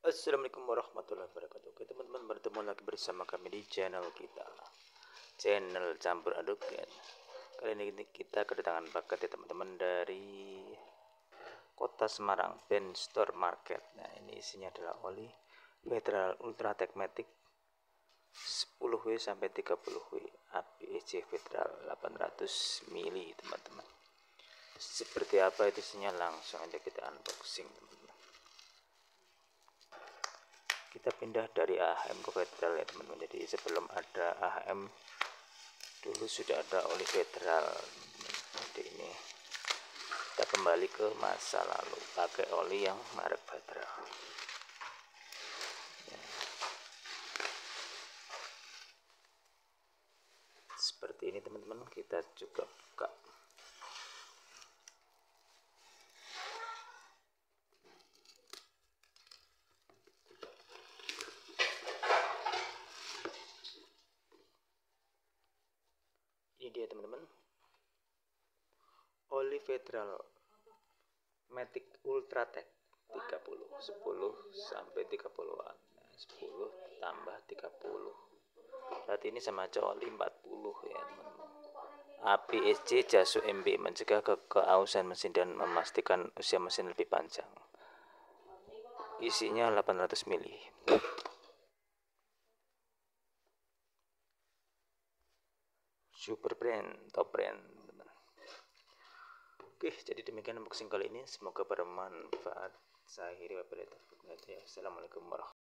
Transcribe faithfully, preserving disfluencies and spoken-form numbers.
Assalamualaikum warahmatullahi wabarakatuh. Oke teman-teman, bertemu lagi bersama kami di channel kita, channel campur aduk ya. Kali ini kita kedatangan paket ya teman-teman dari kota Semarang, Ben Store Market. Nah ini isinya adalah oli Federal Ultratech Matic sepuluh W sampai tiga puluh W A P E C Federal delapan ratus mili teman-teman. Seperti apa itu isinya, langsung aja kita unboxing teman-teman. Kita pindah dari A H M ke Federal ya teman-teman. Jadi sebelum ada A H M dulu sudah ada oli Federal. Jadi ini kita kembali ke masa lalu, pakai oli yang merek Federal ya. Seperti ini teman-teman, kita juga buka. Ini dia teman-teman, oli Federal Matic Ultratech tiga puluh, sepuluh sampai tiga puluhan. Nah, sepuluh tambah tiga puluh berarti ini sama aja oli empat puluh ya teman-teman. A P E C Jasu M B, mencegah ke keausan mesin dan memastikan usia mesin lebih panjang. Isinya delapan ratus mili. Super brand, top brand teman. Oke, jadi demikian unboxing kali ini, semoga bermanfaat. Saya akhiri, wabillahi taufiq. Assalamualaikum warahmatullahi wabarakatuh.